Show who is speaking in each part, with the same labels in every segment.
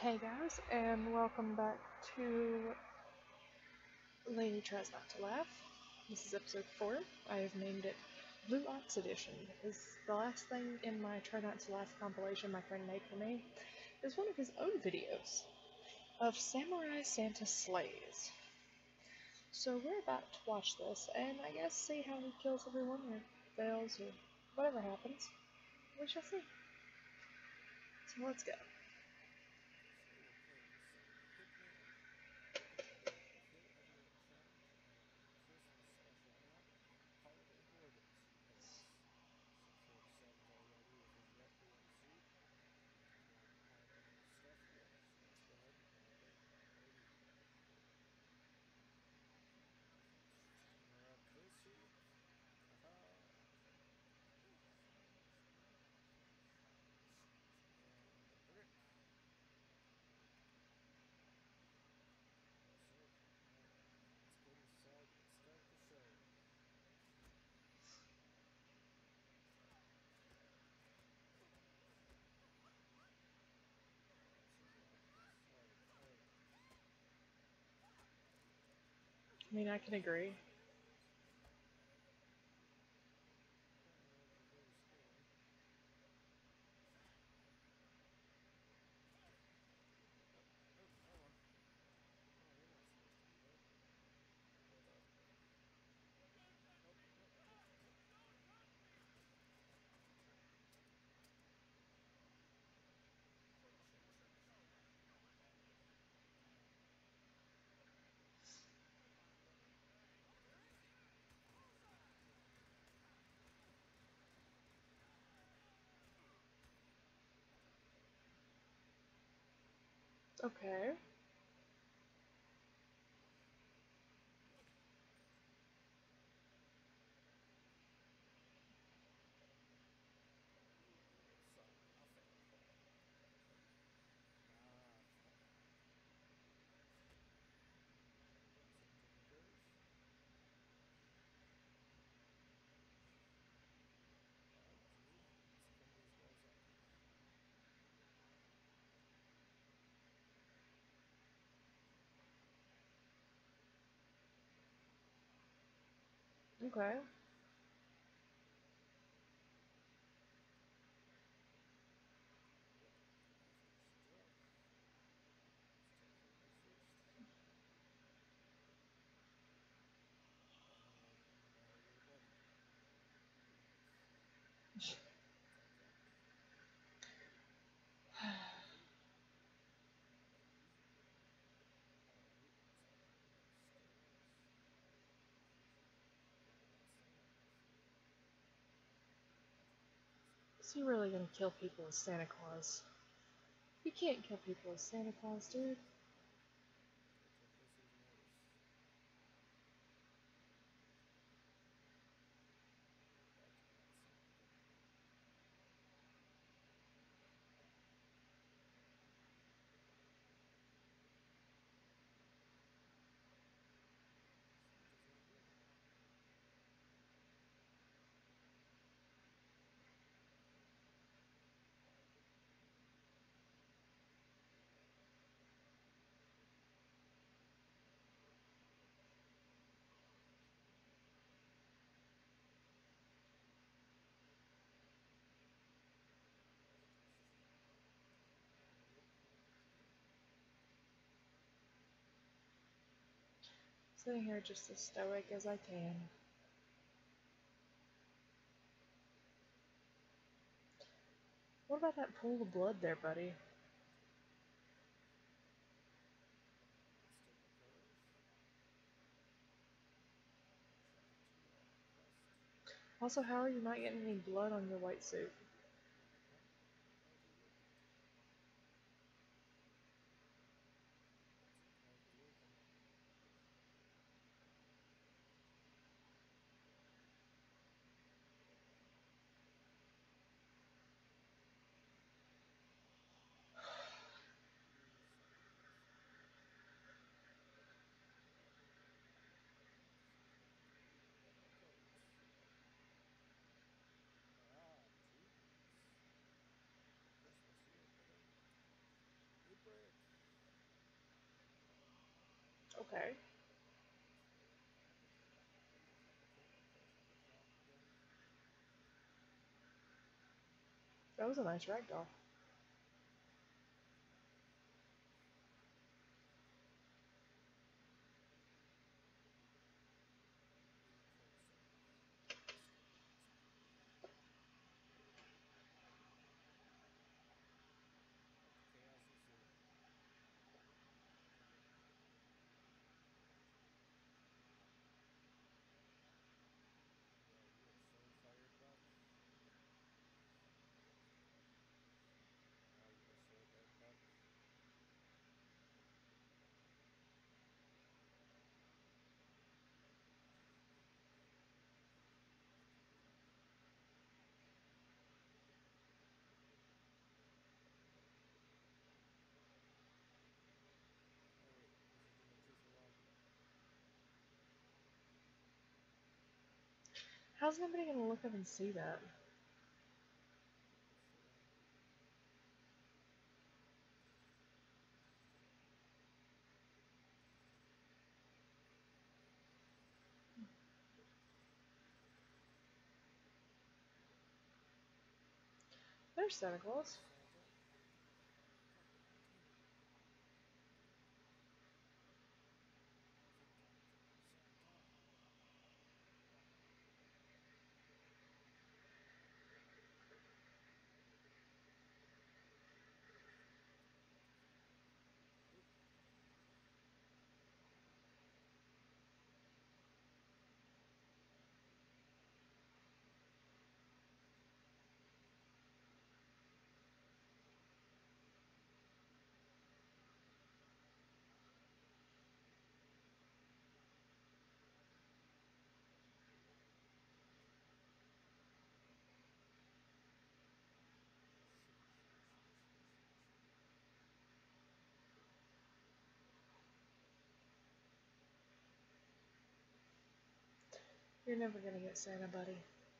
Speaker 1: Hey guys, and welcome back to Lady Tries Not to Laugh. This is episode 4. I have named it Blue Ox Edition because the last thing in my Try Not to Laugh compilation my friend made for me is one of his own videos of Samurai Santa Slays. So we're about to watch this and I guess see how he kills everyone or fails or whatever happens. We shall see. So let's go. I mean, I can agree. Okay. Okay. Is he really gonna kill people as Santa Claus? You can't kill people as Santa Claus, dude. Sitting here just as stoic as I can. What about that pool of blood there, buddy? Also, how are you not getting any blood on your white suit? Okay. That was a nice ragdoll. How's nobody gonna look up and see that? There's Santa Claus. You're never gonna get Santa, buddy.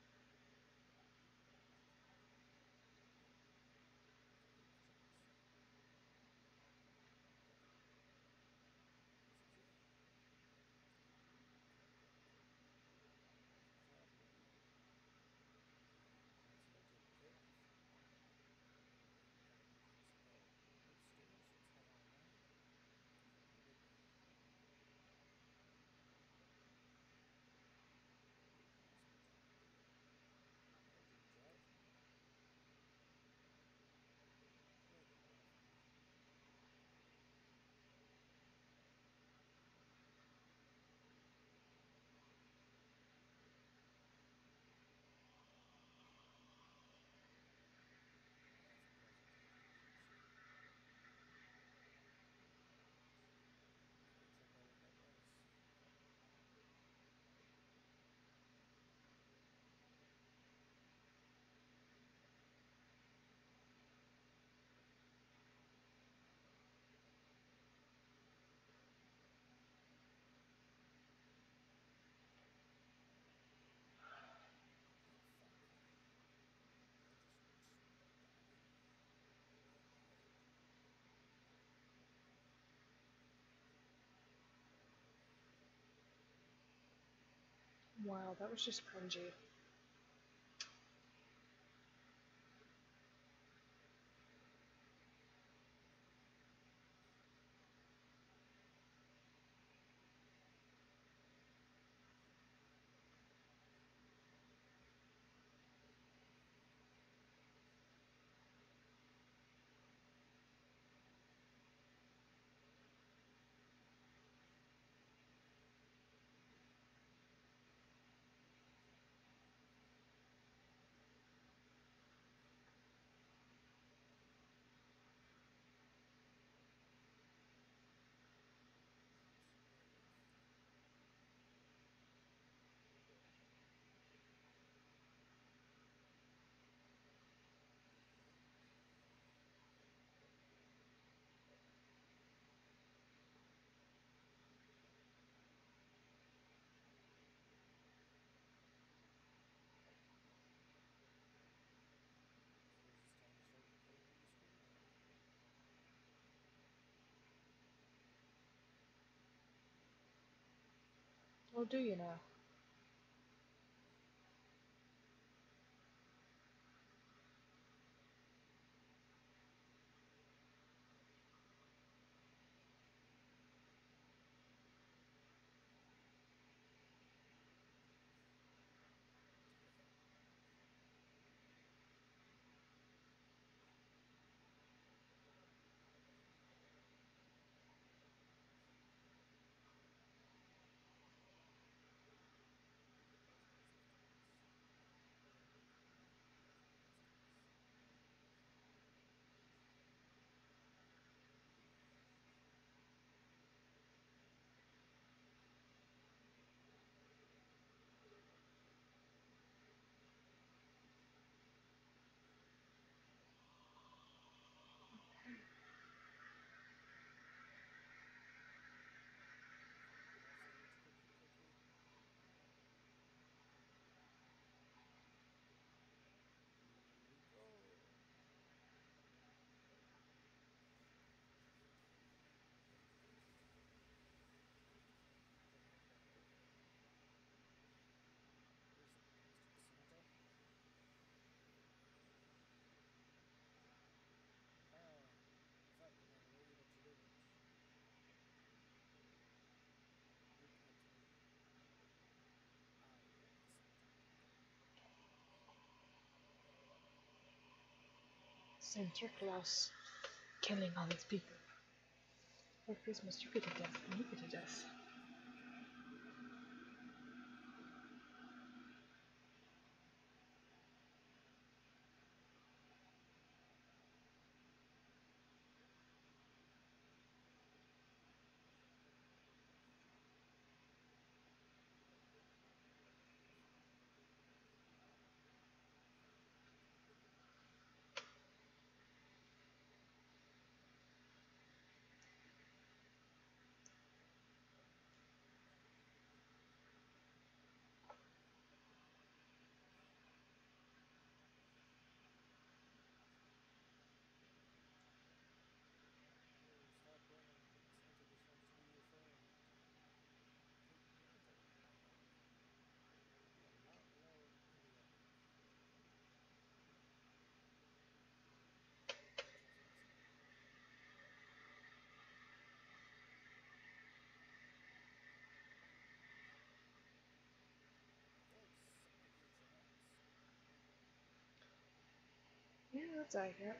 Speaker 1: Wow, that was just cringy. Oh, do you now? Santa Claus killing all these people. For Christmas, you get a death, and you get a death. Yeah, that's accurate.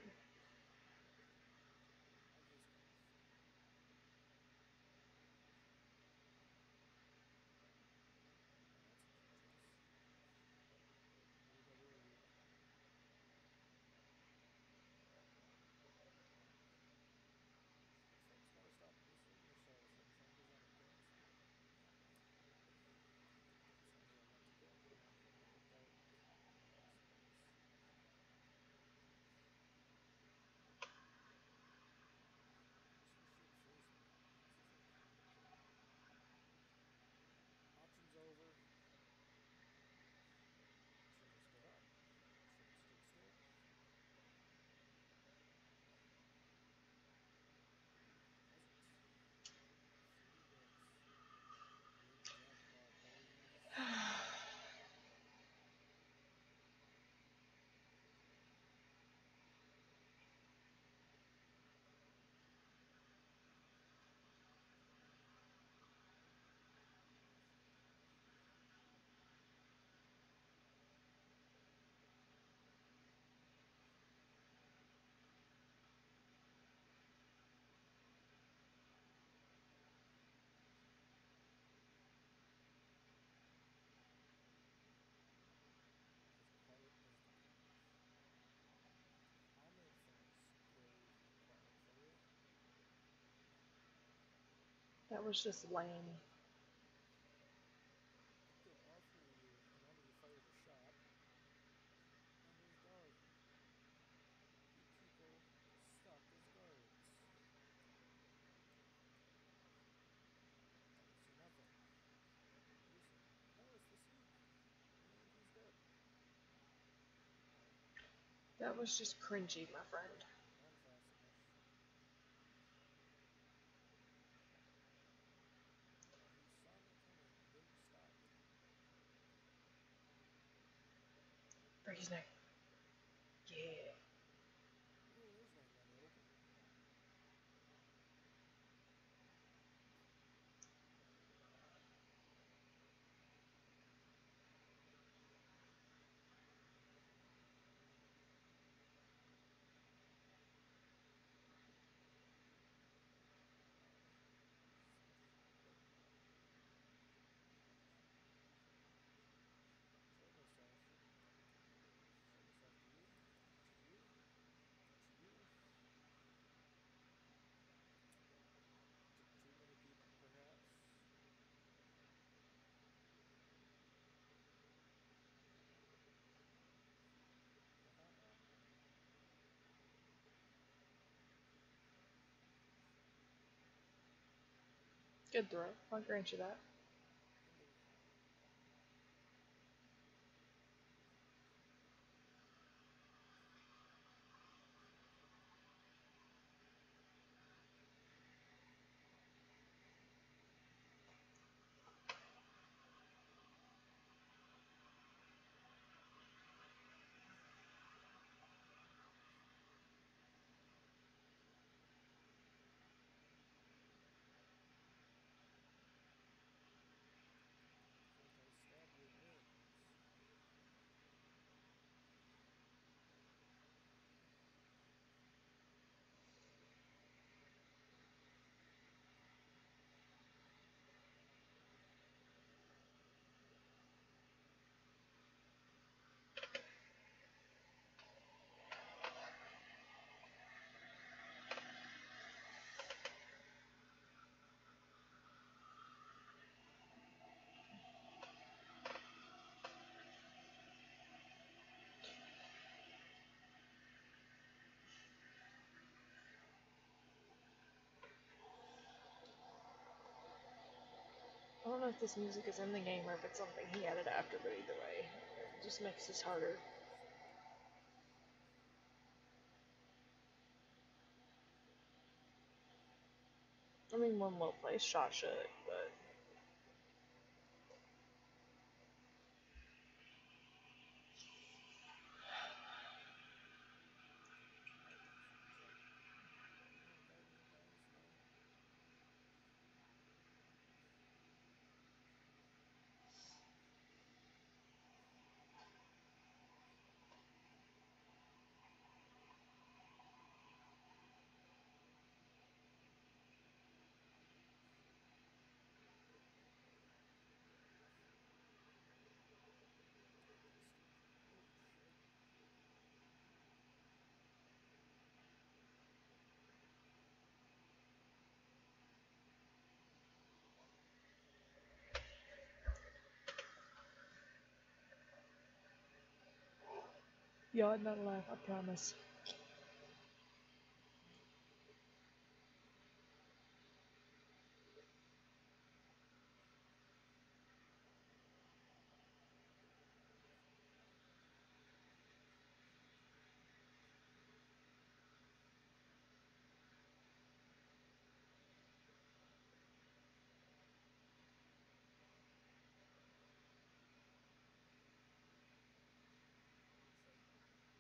Speaker 1: That was just lame. That was just cringy, my friend. Break his neck. Yeah.
Speaker 2: Oh, there's one got open. Something important. So nostalgia. So nostalgia you. To you. To you. To too many people, perhaps. Uh-huh.
Speaker 1: Good throw. I'll grant you that.
Speaker 2: Indeed. Okay, stab your wings.
Speaker 1: I don't know if this music is in the game or if it's something he added after, but either way, it just makes this harder.
Speaker 2: Something.
Speaker 1: I mean, one well placed shot should, but
Speaker 2: Seems like better than it has. Yeah. Pistol. Oh shit.
Speaker 1: y'all, I'm not laugh, I promise.
Speaker 2: Recycle.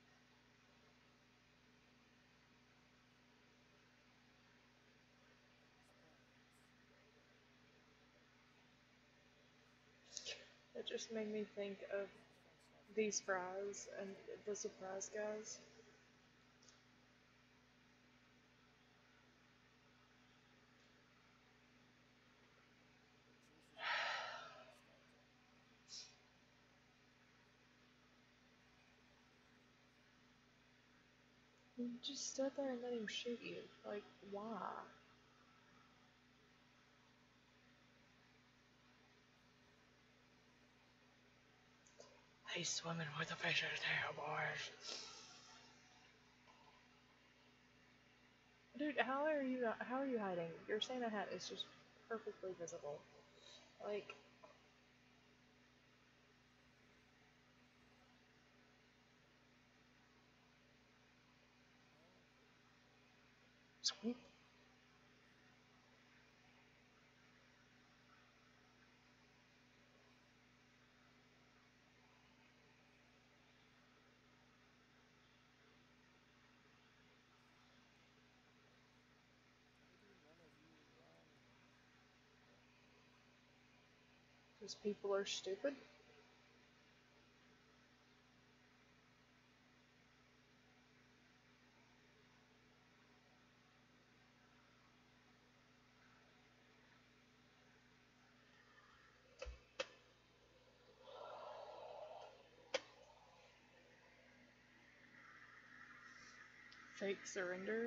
Speaker 2: Surprise.
Speaker 1: It just made me think of
Speaker 2: This is fun stuff.
Speaker 1: these
Speaker 2: These are
Speaker 1: fries
Speaker 2: fun
Speaker 1: and
Speaker 2: stuff.
Speaker 1: the surprise guys.
Speaker 2: The truth is out. Nostalgia.
Speaker 1: You just stood there and let him shoot you. Like, why? He's swimming with a fish's tail, boys. Dude, how are you hiding? Your Santa hat is just perfectly visible. Like,
Speaker 2: Oh.
Speaker 1: sweet. Because people are stupid. Fake surrender.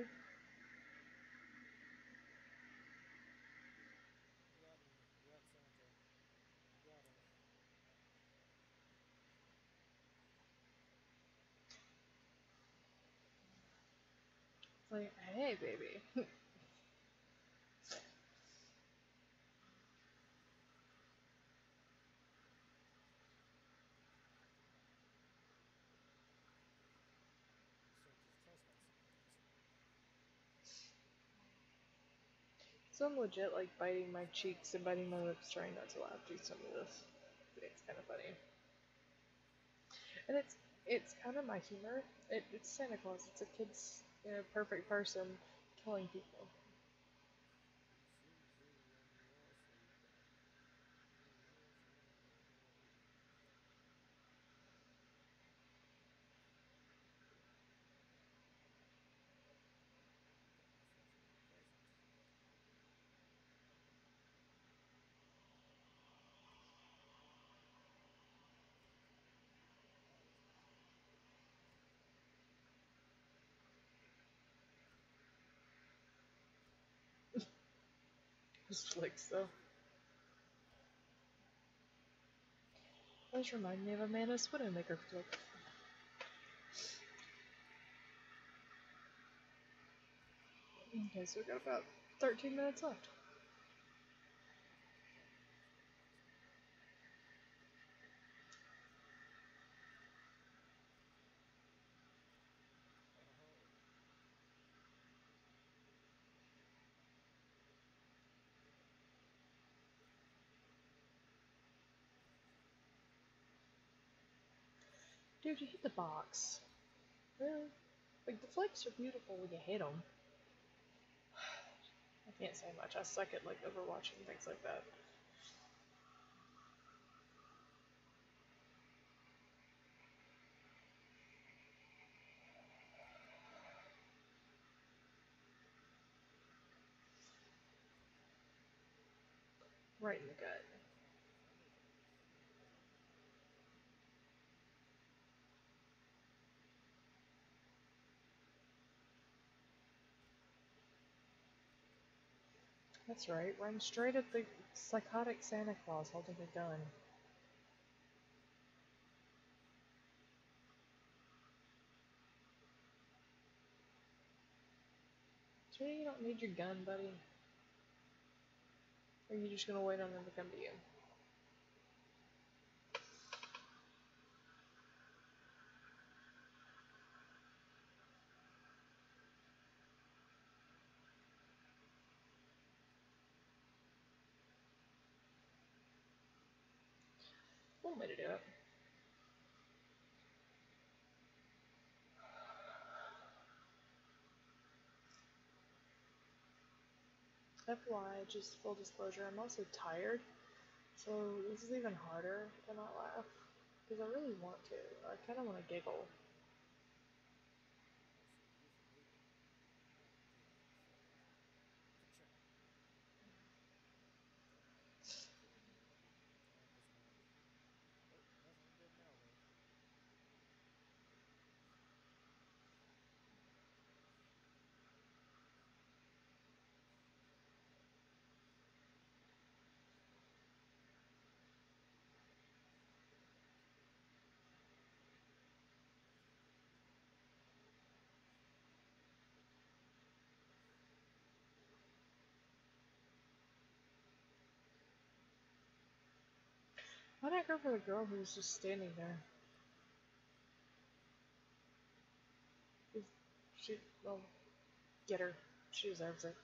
Speaker 2: You got me. You got Santa. You got him.
Speaker 1: It's like, hey, baby.
Speaker 2: Santa's trespassing.
Speaker 1: So I'm legit like biting my cheeks and biting my lips, trying not to laugh through some of this. It's kind of funny, and it's kind of my humor. It's Santa Claus. It's a kid's perfect person killing people.
Speaker 2: You see Zoo when you are sleeping. Christmas is a present. That is a present.
Speaker 1: This flicks though. Those remind me of Amanda's Widowmaker flick. Okay, so we've got about 13 minutes left. Dude, you hit the box. Really? Like, the flicks are beautiful when you hit them. I can't say much. I suck at, like, Overwatch and things like that. Right in the gut. That's right, run straight at the psychotic Santa Claus holding a gun. So you don't need your gun, buddy. Or are you just gonna wait on them to come to you? One way to do it. FYI, just full disclosure, I'm also tired, so this is even harder to not laugh. Because I really want to. I kind of want to giggle.
Speaker 2: Also, with a giggle, you do laugh. Ka-chow. That was naughty. Oh, nothing good now, though.
Speaker 1: Why not go for the girl who was just standing there? She, well, get her. She deserves it.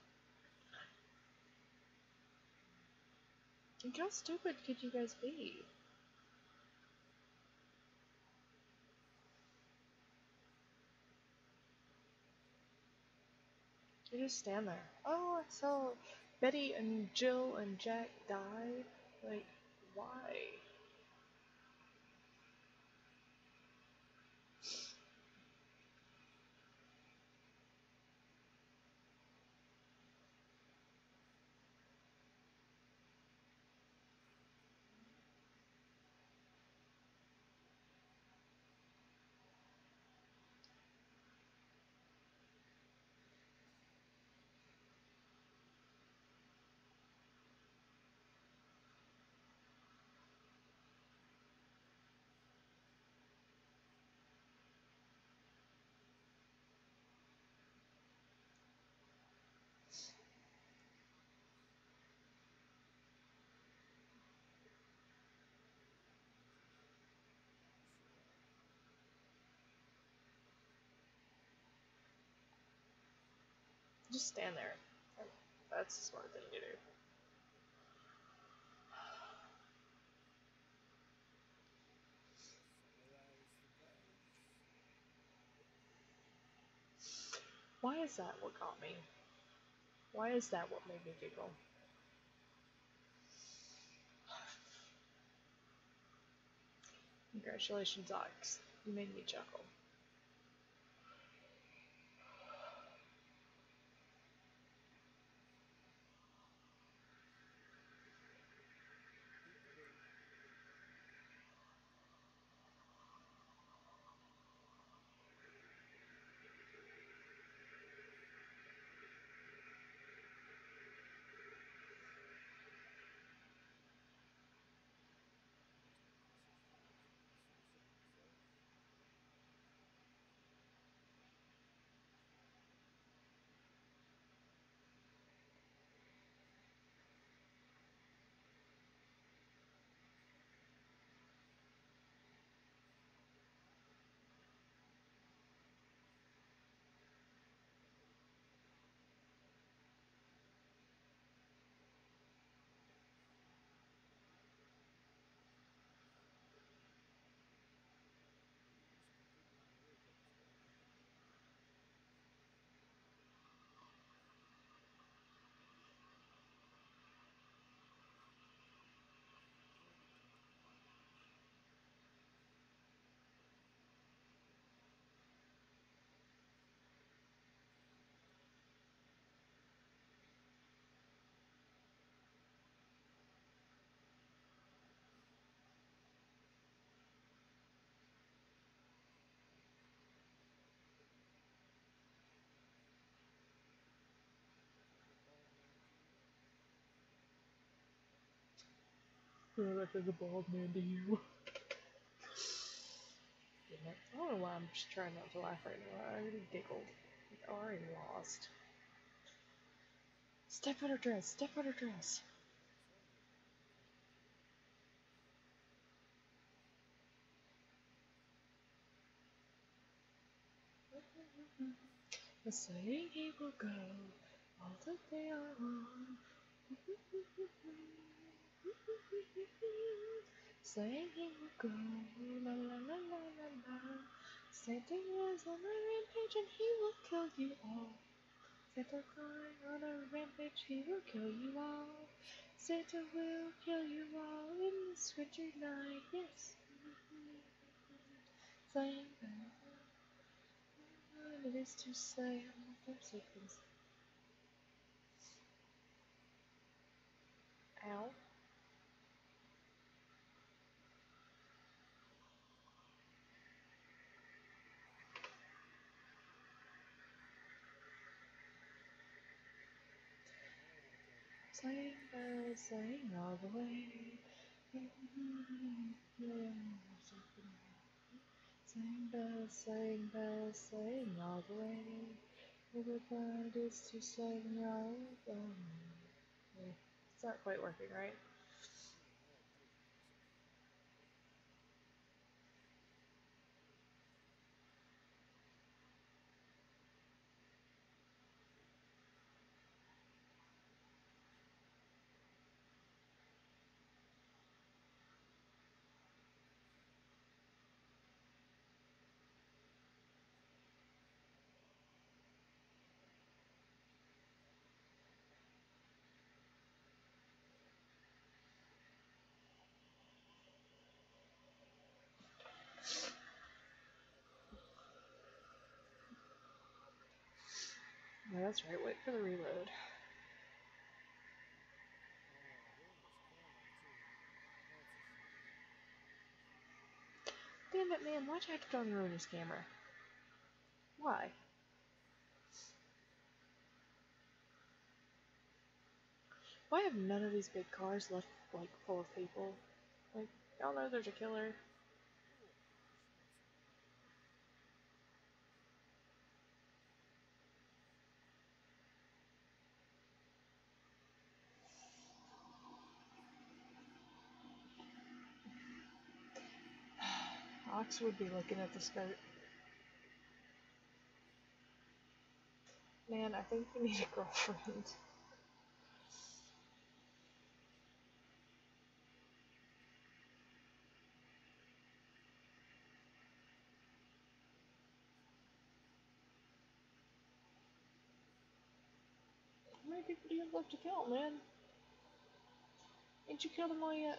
Speaker 1: Like, how stupid could you guys be? You just stand there. Oh, I saw Betty and Jill and Jack die. Like, Why? Just stand there. That's the smart thing to do.
Speaker 2: Summarize the buzz.
Speaker 1: Why is that what got me? Why is that what made me giggle? Congratulations, Ox. You made me chuckle.
Speaker 2: Peekaboo. So and so. There's some people in here that bald man to you.
Speaker 1: That is a bald man to you. I don't know why I'm just trying not to laugh right now. I already giggled. I already lost. Step on her dress. Step on her dress. The saying he will go all the day on. Saying he will go, la la la la la la. Santa is on a rampage and he will kill you all. Santa flying on a rampage, he will kill you all. Santa will kill you all in this winter night, yes. Saying that it is to say, I'm sequence. Ow. Sleighing bells, sleighing all the way. Sleighing bells, sleighing all the way. The blind is to sing all the way. It's not quite working, right? that's right. Wait for the reload.
Speaker 2: I don't want to ruin this camera, too. That's a shame.
Speaker 1: Damn it, man. Why'd you have to go and ruin his camera? Why? Why have none of these big cars left, like, full of people? Like, y'all know there's a killer.
Speaker 2: Ooh, this makes me happy now.
Speaker 1: Ox would be looking at the skirt. Man, I think you need a girlfriend. How many people do you have left to kill, man? Ain't you killed them all yet?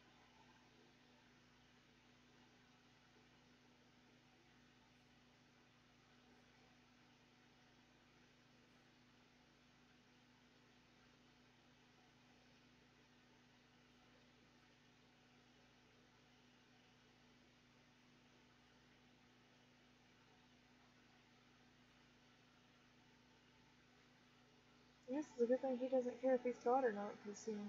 Speaker 1: I guess it's a good thing he doesn't care if he's caught or not, because, you know.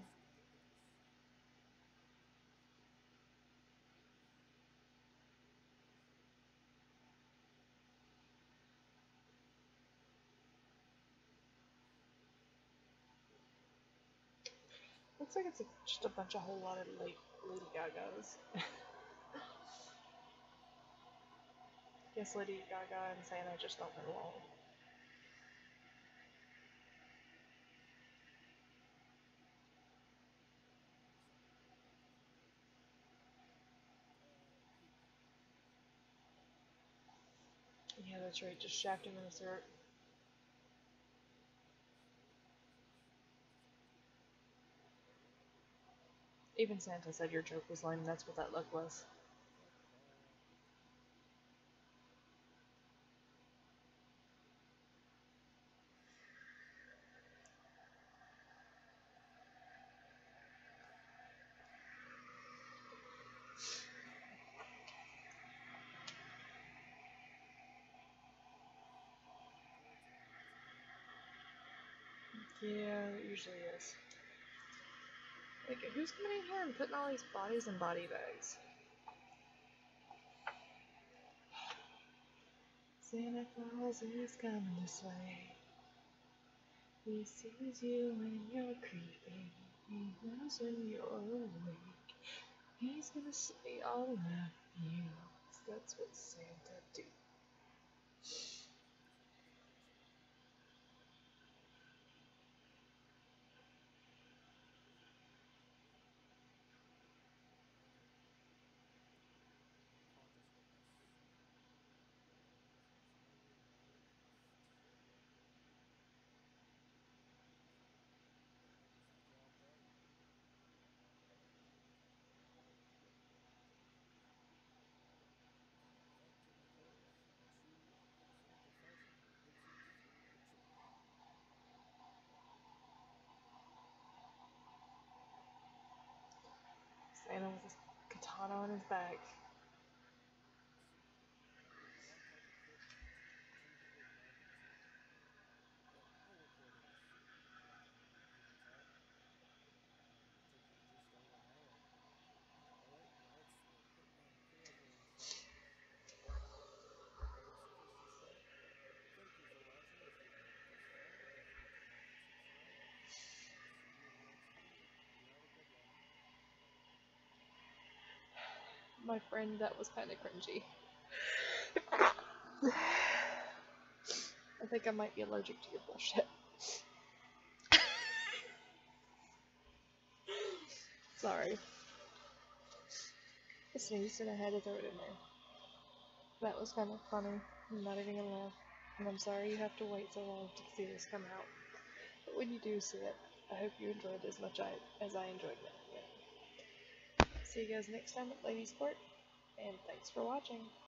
Speaker 1: Looks like it's just a bunch of whole lot of Lady Gagas. Guess Lady Gaga and Santa just don't get along. Yeah, that's right, just shaft him in the throat. Even Santa said your joke was lame, that's what that look was. Yeah, it usually is. Like, who's coming in here and putting all these bodies in body bags? Santa Claus is coming this way. He sees you when you're creeping. He knows when you're awake. He's gonna say, "I'll love you." That's what Santa do. Santa with his katana on his back. My friend, that was kind of cringy. I think I might be allergic to your bullshit. Sorry. I sneezed and I had to throw it in there. That was kind of funny. I'm not even gonna laugh. And I'm sorry you have to wait so long to see this come out. But when you do see it, I hope you enjoyed as much as I enjoyed making it. See you guys next time at Ladies Court, and thanks for watching.